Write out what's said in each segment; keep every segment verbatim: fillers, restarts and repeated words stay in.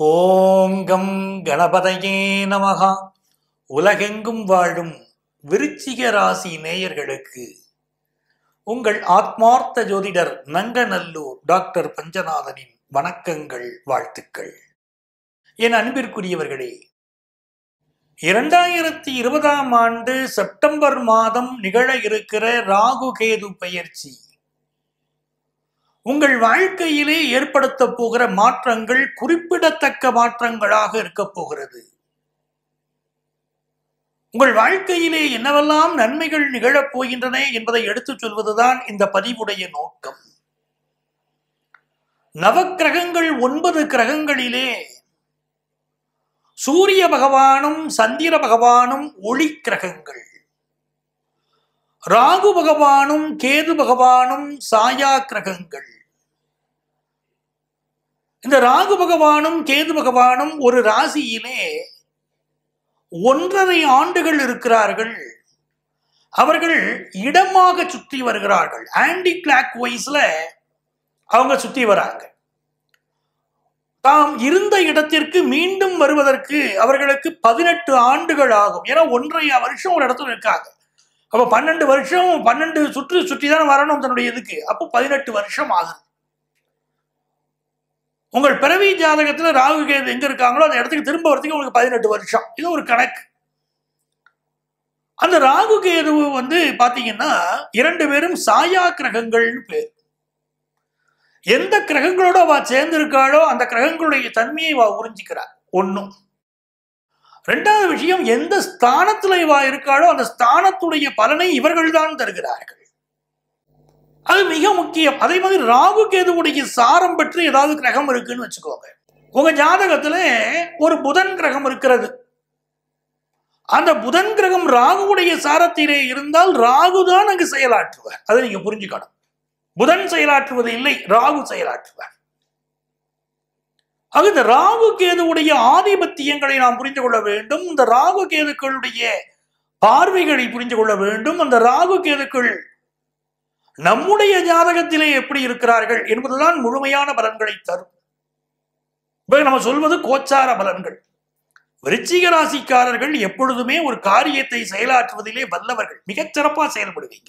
ஓம் come கணபதையே நமகா. உலகெங்கும் வாழும் விருச்சிக ராசி நேயர்களுக்கு உங்கள் ஆத்மார்த்த ஜோதிடர் நங்கநல்லூர் டாக்டர் பஞ்சநாதனின் வணக்கங்கள், வாழ்த்துக்கள். என் அன்பிற்குரியவர்களே, இரண்டாயிரத்தி இருபதாம் ஆண்டு செப்டம்பர் மாதம் நிகழ இருக்கிற ராகு கேது பெயர்ச்சி உங்கள் வாழ்க்கையிலே ஏற்படுத்த போகிற மாற்றங்கள் குறிப்பிடத்தக்க மாற்றங்களாக இருக்க போகிறது. உங்கள் வாழ்க்கையிலே என்னவெல்லாம் நன்மைகள் நிகழப் போகின்றன என்பதை எடுத்துச் சொல்வதுதான் இந்த பதிவுடைய நோக்கம். நவக்கிரகங்கள் ஒன்பது கிரகங்களிலே சூரிய பகவானும் சந்திர பகவானும் ஒளி கிரகங்கள், ராகு பகவானும் கேது பகவானும் சாயா கிரகங்கள். இந்த ராகு பகவானும் கேது பகவானும் ஒரு ராசியிலே ஒன்றரை ஆண்டுகள் இருக்கிறார்கள். அவர்கள் இடமாக சுற்றி வருகிறார்கள். ஆன்டி கிளாக் வைஸ்ல அவங்க சுற்றி வராங்க. தாம் இருந்த இடத்திற்கு மீண்டும் வருவதற்கு அவர்களுக்கு பதினெட்டு ஆண்டுகள் ஆகும். ஏன்னா ஒன்றரை வருஷம் ஒரு இடத்துல இருக்காங்க. அப்ப பன்னெண்டு வருஷம் பன்னெண்டு சுற்று சுற்றி தான் வரணும் தன்னுடைய இதுக்கு. அப்போ பதினெட்டு வருஷம் ஆகும். உங்கள் பிறவி ஜாதகத்துல ராகு கேது எங்க இருக்காங்களோ அந்த இடத்துக்கு திரும்ப வரதுக்கு உங்களுக்கு பதினெட்டு வருஷம். இது ஒரு கணக்கு. அந்த ராகு கேது வந்து பாத்தீங்கன்னா இரண்டு பேரும் சாயா கிரகங்கள்னு பேர். எந்த கிரகங்களோட அவ சேர்ந்திருக்காளோ அந்த கிரகங்களுடைய தன்மையை வா உறிஞ்சிக்கிறார். ஒன்னும். ரெண்டாவது விஷயம், எந்த ஸ்தானத்துல இவா இருக்காளோ அந்த ஸ்தானத்துடைய பலனை இவர்கள் தான் தருகிறார்கள். அது மிக முக்கியம். அதே மாதிரி ராகு கேதுவுடைய சாரம் பெற்று ஏதாவது கிரகம் இருக்குன்னு வச்சுக்கோங்க. உங்க ஜாதகத்துல ஒரு புதன் கிரகம் இருக்கிறது. அந்த புதன் கிரகம் ராகுவுடைய சாரத்திலே இருந்தால் ராகு தான் அங்கு செயலாற்றுவார். அதை நீங்க புரிஞ்சுக்கணும். புதன் செயலாற்றுவது இல்லை, ராகு செயலாற்றுவார். ஆக இந்த ராகு கேதுவுடைய ஆதிபத்தியங்களை நாம் புரிந்து கொள்ள வேண்டும். இந்த ராகு கேதுக்களுடைய பார்வைகளை புரிந்து கொள்ள வேண்டும். அந்த ராகு கேதுக்கள் நம்முடைய ஜாதகத்திலே எப்படி இருக்கிறார்கள் என்பதுதான் முழுமையான பலன்களை தரும். நம்ம சொல்வது கோச்சார பலன்கள். விருச்சிக ராசிக்காரர்கள் எப்பொழுதுமே ஒரு காரியத்தை செயலாற்றுவதிலே வல்லவர்கள். மிகச் சிறப்பா செயல்படுவீங்க.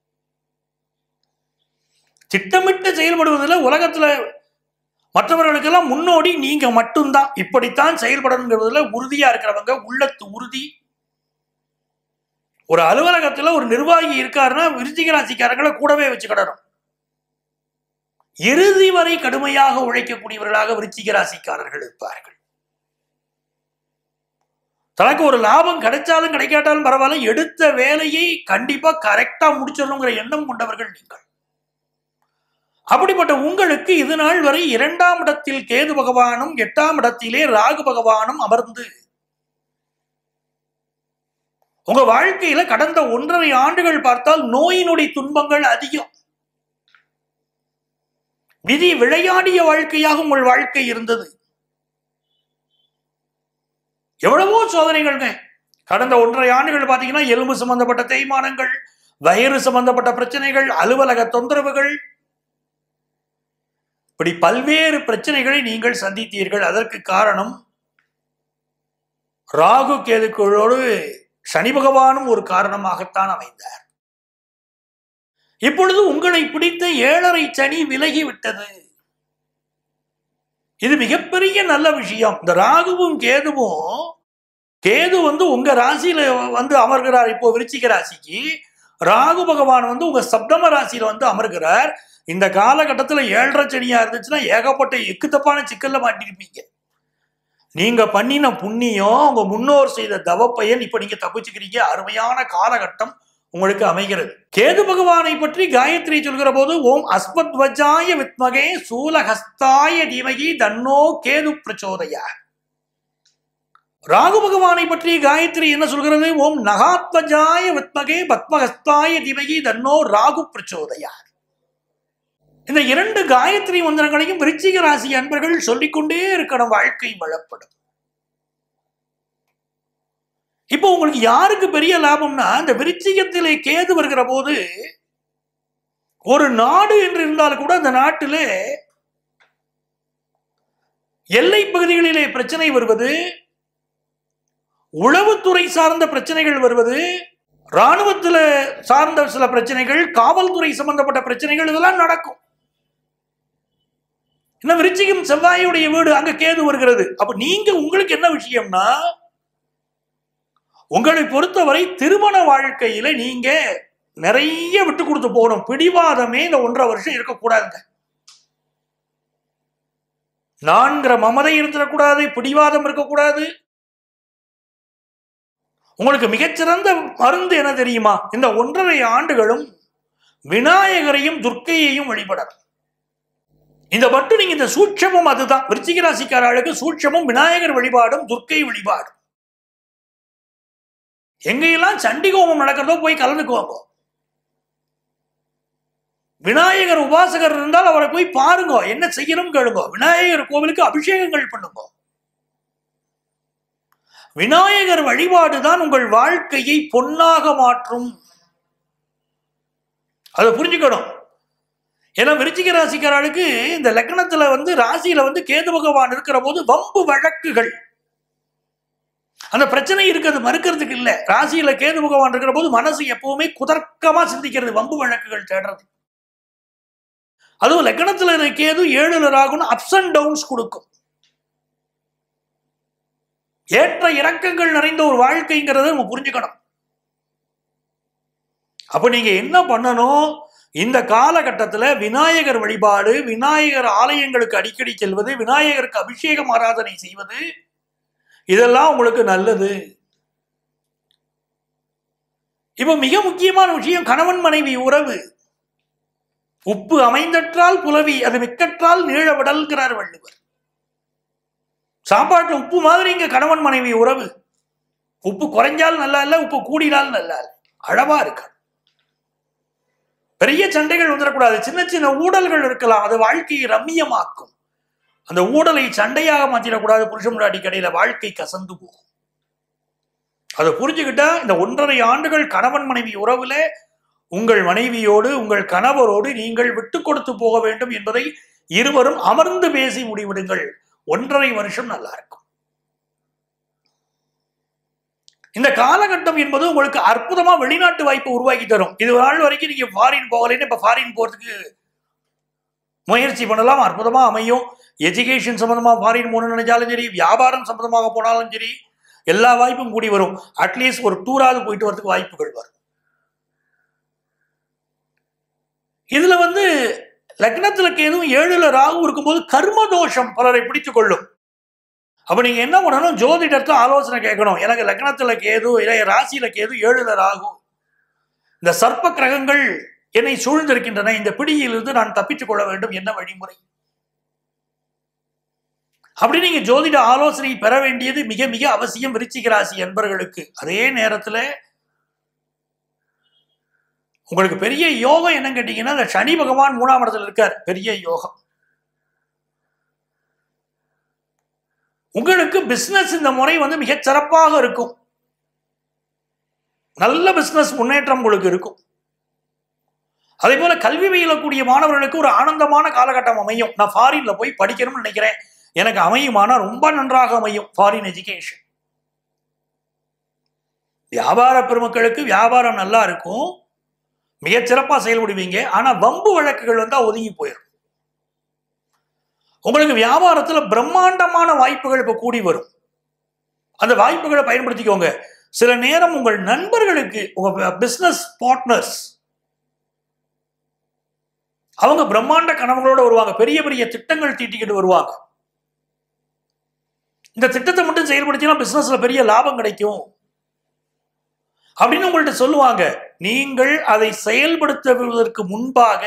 திட்டமிட்டு செயல்படுவதில் உலகத்துல மற்றவர்களுக்கெல்லாம் முன்னோடி நீங்க மட்டும்தான். இப்படித்தான் செயல்படணுங்கிறதுல உறுதியா இருக்கிறவங்க, உள்ளத்து உறுதி. ஒரு அலுவலகத்துல ஒரு நிர்வாகி இருக்காருன்னா விருச்சிக ராசிக்காரங்களை கூடவே வச்சுக்கிடணும். இறுதி வரை கடுமையாக உழைக்கக்கூடியவர்களாக விருச்சிக ராசிக்காரர்கள் இருப்பார்கள். தனக்கு ஒரு லாபம் கிடைச்சாலும் கிடைக்காட்டாலும் பரவாயில்ல, எடுத்த வேலையை கண்டிப்பா கரெக்டா முடிச்சிடணுங்கிற எண்ணம் கொண்டவர்கள் நீங்கள். அப்படிப்பட்ட உங்களுக்கு இது நாள் வரை இரண்டாம் இடத்தில் கேது பகவானும் எட்டாம் இடத்திலே ராகு பகவானும் அமர்ந்து உங்க வாழ்க்கையில கடந்த ஒன்றரை ஆண்டுகள் பார்த்தால் நோயினுடைய துன்பங்கள் அதிகம். விதி விளையாடிய வாழ்க்கையாக உங்கள் வாழ்க்கை இருந்தது. எவ்வளவோ சோதனைகள்ங்க. கடந்த ஒன்றரை ஆண்டுகள் பாத்தீங்கன்னா எலும்பு சம்பந்தப்பட்ட தேய்மானங்கள், வயிறு சம்பந்தப்பட்ட பிரச்சனைகள், அலுவலக தொந்தரவுகள், இப்படி பல்வேறு பிரச்சனைகளை நீங்கள் சந்தித்தீர்கள். அதற்கு காரணம் ராகு கேதுக்களோடு சனி பகவானும் ஒரு காரணமாகத்தான் அமைந்தார். இப்பொழுது உங்களை பிடித்த ஏழரை சனி விலகி விட்டது. இது மிகப்பெரிய நல்ல விஷயம். இந்த ராகுவும் கேதுவும், கேது வந்து உங்க ராசியில வந்து அமர்கிறார். இப்போ விருச்சிக ராசிக்கு ராகு பகவான் வந்து உங்க சப்தம ராசியில வந்து அமர்கிறார். இந்த காலகட்டத்துல ஏழரை சனியா இருந்துச்சுன்னா ஏகப்பட்ட எக்கு தப்பான சிக்கல்ல மாட்டிருப்பீங்க. நீங்க பண்ணின புண்ணியம், உங்க முன்னோர் செய்த தவப்பயன், இப்ப நீங்க தப்பிச்சுக்கிறீங்க. அருமையான காலகட்டம் உங்களுக்கு அமைகிறது. கேது பகவானை பற்றி காயத்ரி சொல்கிற போது ஓம் அஸ்வத்வஜாய வித்மகே சூலஹஸ்தாய தீமகி தன்னோ கேது பிரச்சோதயா. ராகு பகவானை பற்றி காயத்ரி என்ன சொல்கிறது? ஓம் நகாத்வஜாய வித்மகே பத்மஹஸ்தாய தீமகி தன்னோ ராகு பிரச்சோதயா. இந்த இரண்டு காயத்ரி மந்திரங்களையும் விருச்சிக ராசி அன்பர்கள் சொல்லிக்கொண்டே இருக்கணும். வாழ்க்கை வளப்படும். இப்போ உங்களுக்கு யாருக்கு பெரிய லாபம்னா, இந்த விருச்சிகத்திலே கேது வருகிற போது ஒரு நாடு என்று இருந்தால் கூட அந்த நாட்டிலே எல்லை பகுதிகளிலே பிரச்சனை வருவது, உளவுத்துறை சார்ந்த பிரச்சனைகள் வருவது, இராணுவத்தில் சார்ந்த சில பிரச்சனைகள், காவல்துறை சம்பந்தப்பட்ட பிரச்சனைகள் இதெல்லாம் நடக்கும். இன்னும் விருச்சிகம் செவ்வாயுடைய வீடு, அங்க கேது வருகிறது. அப்ப நீங்க உங்களுக்கு என்ன விஷயம்னா, உங்களை பொறுத்தவரை திருமண வாழ்க்கையில நீங்க நிறைய விட்டு கொடுத்து போகணும். பிடிவாதமே இந்த ஒன்றரை வருஷம் இருக்கக்கூடாதுங்க. நான்கிற மமதை இருந்துடக்கூடாது, பிடிவாதம் இருக்கக்கூடாது. உங்களுக்கு மிகச்சிறந்த மருந்து என்ன தெரியுமா? இந்த ஒன்றரை ஆண்டுகளும் விநாயகரையும் துர்க்கையையும் வழிபடணும். இந்த மட்டும் நீங்க இந்த சூட்சமும் அதுதான். விருச்சிக ராசிக்காரர்களுக்கு சூட்சமும் விநாயகர் வழிபாடும் துர்க்கை வழிபாடும். எங்கெல்லாம் சண்டி கோபம் நடக்கிறதோ போய் கலந்துக்குவாங்க. விநாயகர் உபாசகர் இருந்தால் அவரை போய் பாருங்க, என்ன செய்யணும் கேளுங்க. விநாயகர் கோவிலுக்கு அபிஷேகங்கள் பண்ணுங்க. விநாயகர் வழிபாடுதான் உங்கள் வாழ்க்கையை பொன்னாக மாற்றும். அதை புரிஞ்சுக்கணும். ஏன்னா விருச்சிக ராசிக்காரர்களுக்கு இந்த லக்னத்துல வந்து ராசியில வந்து கேது பகவான் இருக்கிற போது வம்பு வழக்குகள், அந்த பிரச்சனை இருக்கிறது மறுக்கிறதுக்கு இல்ல. ராசியில கேது பகவான் இருக்கிற போது மனசு எப்பவுமே குதர்க்கமா சிந்திக்கிறது, வம்பு வழக்குகள் தேடுறது. அதுவும் லக்னத்துல கேது ஏழுல ராகுன்னு அப்ஸ் அண்ட் டவுன்ஸ் கொடுக்கும். ஏற்ற இறக்கங்கள் நிறைந்த ஒரு வாழ்க்கைங்கிறத நம்ம புரிஞ்சுக்கணும். அப்ப நீங்க என்ன பண்ணணும்? இந்த காலகட்டத்தில் விநாயகர் வழிபாடு, விநாயகர் ஆலயங்களுக்கு அடிக்கடி செல்வது, விநாயகருக்கு அபிஷேகம் ஆராதனை செய்வது, இதெல்லாம் உங்களுக்கு நல்லது. இப்ப மிக முக்கியமான விஷயம் கணவன் மனைவி உறவு. உப்பு அமைந்தற்றால் புலவி, அது மிக்கற்றால் நீழ விடல்கிறார் வள்ளுவர். சாப்பாட்டுல உப்பு மாதிரி இங்க கணவன் மனைவி உறவு. உப்பு குறைஞ்சால் நல்லா இல்ல, உப்பு கூடினால் நல்லா இல்ல, அளவா இருக்க. பெரிய சண்டைகள் வந்துடக்கூடாது. சின்ன சின்ன ஊடல்கள் இருக்கலாம், அது வாழ்க்கையை ரம்மியமாக்கும். அந்த ஊடலை சண்டையாக மாற்றிடக்கூடாது. புருஷ முன்னாடி கடையில வாழ்க்கை கசந்து போகும். அதை புரிஞ்சுக்கிட்டா இந்த ஒன்றரை ஆண்டுகள் கணவன் மனைவி உறவுல உங்கள் மனைவியோடு உங்கள் கணவரோடு நீங்கள் விட்டு கொடுத்து போக வேண்டும் என்பதை இருவரும் அமர்ந்து பேசி முடிவிடுங்கள். ஒன்றரை வருஷம் நல்லா இருக்கும். இந்த காலகட்டம் என்பது உங்களுக்கு அற்புதமா வெளிநாட்டு வாய்ப்பு உருவாக்கி தரும். இது ஒரு நாள் வரைக்கும் நீங்க ஃபாரின் போகலைன்னு இப்ப ஃபாரின் போறதுக்கு முயற்சி பண்ணலாம், அற்புதமா அமையும். எஜுகேஷன் சம்பந்தமா ஃபாரின் போகணும்னு நினைச்சாலும் சரி, வியாபாரம் சம்பந்தமாக போனாலும் சரி, எல்லா வாய்ப்பும் கூடி வரும். அட்லீஸ்ட் ஒரு டூராவது போயிட்டு வரதுக்கு வாய்ப்புகள் வரும். இதுல வந்து லக்னத்துல எதுவும் ஏழுல ராகு இருக்கும்போது கர்ம தோஷம் பலரை பிடித்துக் கொள்ளும். அப்ப நீங்க என்ன பண்ணணும்? ஜோதிடத்தை ஆலோசனை கேட்கணும். எனக்கு லக்னத்துல கேது, இல்லை ராசியில கேது, ஏழுல ராகு, இந்த சர்ப்ப கிரகங்கள் என்னை சூழ்ந்திருக்கின்றன, இந்த பிடியிலிருந்து நான் தப்பித்துக் கொள்ள வேண்டும், என்ன வழிமுறை? அப்படி நீங்க ஜோதிட ஆலோசனை பெற வேண்டியது மிக மிக அவசியம் விருச்சிக ராசி என்பவர்களுக்கு. அதே நேரத்தில் உங்களுக்கு பெரிய யோகம் என்னன்னு கேட்டீங்கன்னா, இந்த சனி பகவான் மூணாம் இடத்துல இருக்கார், பெரிய யோகம். உங்களுக்கு பிசினஸ் இந்த முறை வந்து மிக சிறப்பாக இருக்கும். நல்ல பிசினஸ் முன்னேற்றம் உங்களுக்கு இருக்கும். அதே போல கல்வி பயிலக்கூடிய மாணவர்களுக்கு ஒரு ஆனந்தமான காலகட்டம் அமையும். நான் ஃபாரின்ல போய் படிக்கணும்னு நினைக்கிறேன், எனக்கு அமையுமானா ரொம்ப நன்றாக அமையும் ஃபாரின் எஜுகேஷன். வியாபார பெருமக்களுக்கு வியாபாரம் நல்லா இருக்கும், மிகச்சிறப்பாக செயல்படுவீங்க. ஆனா வம்பு வழக்குகள் வந்தா ஒதுங்கி போயிடும். உங்களுக்கு வியாபாரத்துல பிரம்மாண்டமான வாய்ப்புகள் இப்ப கூடி வரும். அந்த வாய்ப்புகளை பயன்படுத்திக்கோங்க. சில நேரம் உங்கள் நண்பர்களுக்கு, உங்க பிசினஸ் பார்ட்னர்ஸ், அவங்க பிரம்மாண்ட கனவுகளோட வருவாங்க, பெரிய பெரிய திட்டங்கள் தீட்டிக்கிட்டு வருவாங்க. இந்த திட்டத்தை மட்டும் செயல்படுத்தினா பிசினஸ்ல பெரிய லாபம் கிடைக்கும் அப்படின்னு உங்கள்கிட்ட சொல்லுவாங்க. நீங்கள் அதை செயல்படுத்துவதற்கு முன்பாக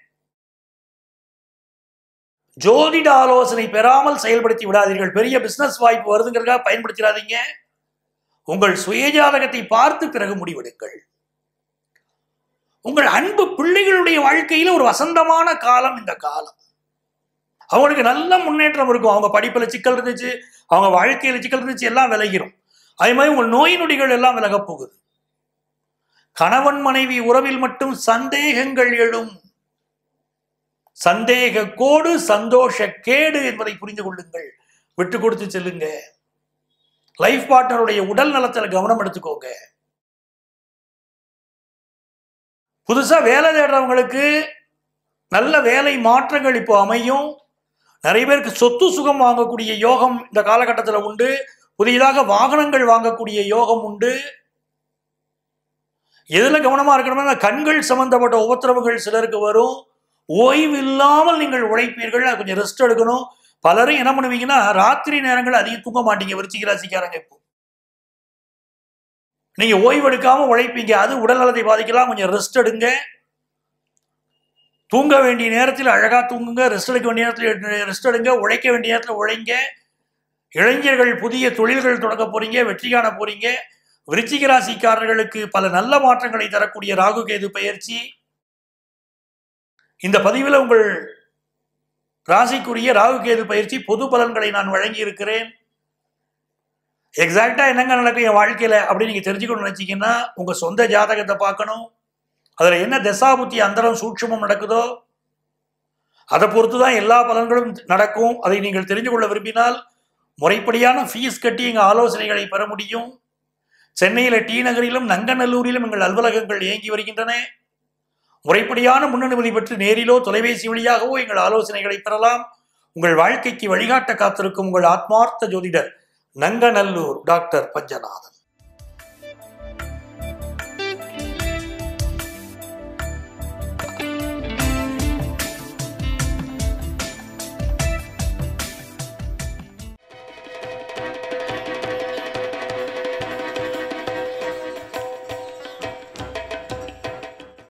ஜோதிட ஆலோசனை பெறாமல் செயல்படுத்தி விடாதீர்கள். பெரிய பிசினஸ் வாய்ப்பு வருதுங்கிறதுக்காக பயன்படுத்திடாதீங்க. உங்கள் சுயஜாதகத்தை பார்த்து பிறகு முடிவெடுங்கள். உங்கள் அன்பு பிள்ளைகளுடைய வாழ்க்கையில ஒரு வசந்தமான காலம் இந்த காலம். அவங்களுக்கு நல்ல முன்னேற்றம் இருக்கும். அவங்க படிப்புல சிக்கல் இருந்துச்சு, அவங்க வாழ்க்கையில சிக்கல் இருந்துச்சு, எல்லாம் விலகிரும். அதே மாதிரி உங்கள் நோய் நொடிகள் எல்லாம் விலக போகுது. கணவன் மனைவி உறவில் மட்டும் சந்தேகங்கள் எழும். சந்தேக கோடு சந்தோஷ கேடு என்பதை புரிந்து கொள்ளுங்கள். விட்டு கொடுத்து செல்லுங்க. லைஃப் பார்ட்னருடைய உடல் நலத்தில் கவனம் எடுத்துக்கோங்க. புதுசா வேலை தேடுறவங்களுக்கு நல்ல வேலை மாற்றங்கள் இப்போ அமையும். நிறைய பேருக்கு சொத்து சுகம் வாங்கக்கூடிய யோகம் இந்த காலகட்டத்தில் உண்டு. புதிதாக வாகனங்கள் வாங்கக்கூடிய யோகம் உண்டு. எதுல கவனமா இருக்கணும்னா கண்கள் சம்பந்தப்பட்ட உபத்திரவுகள் சிலருக்கு வரும். ஓய்வு இல்லாமல் நீங்கள் உழைப்பீர்கள், கொஞ்சம் ரெஸ்ட் எடுக்கணும். பலரும் என்ன பண்ணுவீங்கன்னா ராத்திரி நேரங்கள் அதிகம் தூங்க மாட்டீங்க. விருச்சிக ராசிக்காரங்க இப்போ நீங்க ஓய்வு எடுக்காம உழைப்பீங்க, அது உடல் நலத்தை பாதிக்கலாம். கொஞ்சம் ரெஸ்ட் எடுங்க. தூங்க வேண்டிய நேரத்தில் அழகா தூங்குங்க, ரெஸ்ட் எடுக்க வேண்டிய நேரத்தில் ரெஸ்ட் எடுங்க, உழைக்க வேண்டிய நேரத்தில் உழைங்க. இளைஞர்கள் புதிய தொழில்கள் தொடங்க போறீங்க, வெற்றி காண போறீங்க. விருச்சிக ராசிக்காரர்களுக்கு பல நல்ல மாற்றங்களை தரக்கூடிய ராகு கேது பயிற்சி. இந்த பதிவில் உங்கள் ராசிக்குரிய ராகு கேது பயிற்சி பொது பலன்களை நான் வழங்கி இருக்கிறேன். எக்ஸாக்டா என்னங்க நடக்கும் என் வாழ்க்கையில அப்படின்னு நீங்க தெரிஞ்சுக்கணும்னு நினைச்சீங்கன்னா உங்க சொந்த ஜாதகத்தை பார்க்கணும். அதுல என்ன தசாபுத்தி அந்தரம் சூட்சமம் நடக்குதோ அதை பொறுத்துதான் எல்லா பலன்களும் நடக்கும். அதை நீங்கள் தெரிந்து கொள்ள விரும்பினால் முறைப்படியான ஃபீஸ் கட்டி எங்க ஆலோசனைகளை பெற முடியும். சென்னையில டி நகரிலும் நங்கநல்லூரிலும் எங்கள் அலுவலகங்கள் இயங்கி வருகின்றன. முறைப்படியான முன்னனுமதி பெற்று நேரிலோ தொலைபேசி வழியாகவோ எங்கள் ஆலோசனைகளை பெறலாம். உங்கள் வாழ்க்கைக்கு வழிகாட்ட காத்திருக்கும் உங்கள் ஆத்மார்த்த ஜோதிடர் நங்கநல்லூர் டாக்டர் பஞ்சநாதன்.